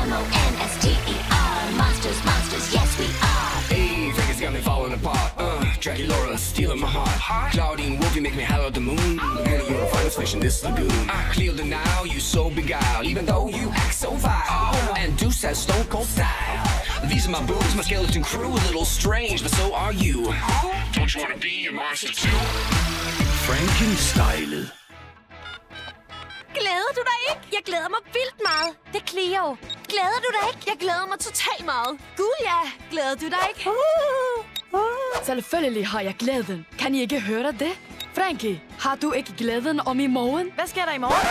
M-O-N-S-T-E-R. Monsters, monsters, yes we are. Hey, Vegas got me falling apart. Draculaura stealing my heart. Claudine Wolfie make me holler at the moon. And you're the finest fish in this lagoon. Clear the now, you so beguiled, even though you act so vile. And Deuce has stone cold style. These are my boobs, my skeleton crew. A little strange, but so are you. Don't you wanna be a monster too? Frankenstylet. Glæder du dig ikke? Jeg glæder mig vildt meget. Det er Cleo. Glæder du dig ikke? Jeg glæder mig totalt meget. Gud ja, glæder du dig ikke? Selvfølgelig har jeg glæden. Kan I ikke høre det? Frankie, har du ikke glæden om i morgen? Hvad sker der i morgen?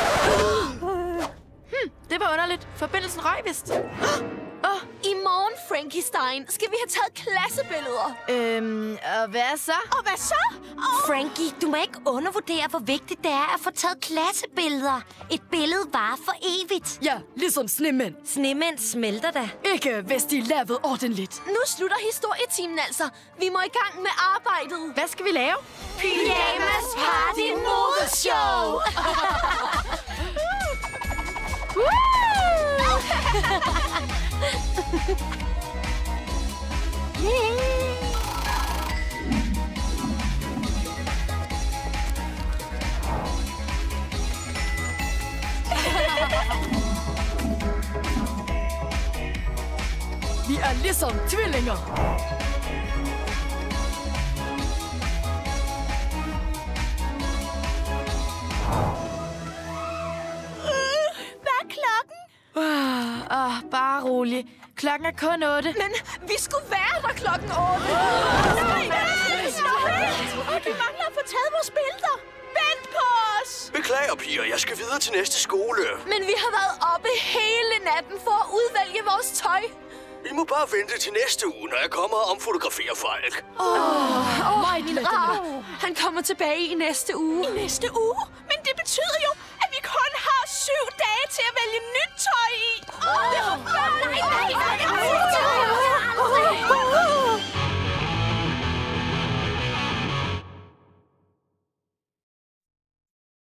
Det var underligt. Forbindelsen røg vist. I morgen, Frankenstein, skal vi have taget klassebilleder. Og hvad så? Og hvad så? Frankie, du må ikke undervurdere, hvor vigtigt det er at få taget klassebilleder. Et billede varer for evigt. Ja, ligesom snemænd. Snemænd smelter da. Ikke, hvis de er lavet ordentligt. Nu slutter historietimen altså. Vi må i gang med arbejdet. Hvad skal vi lave? Pyjamas Party Modeshow! Vi er ligesom tvillinger. Hvad er klokken? Bare rolig. Klokken er kun 8. Men vi skulle være der klokken 8. Nej! Vi mangler at få taget vores billeder. Vent på os! Beklager, piger. Jeg skal videre til næste skole. Men vi har været oppe hele natten for at udvælge vores tøj. I må bare vente til næste uge, når jeg kommer og omfotograferer Falk. Han kommer tilbage i næste uge. I næste uge? Men det betyder jo,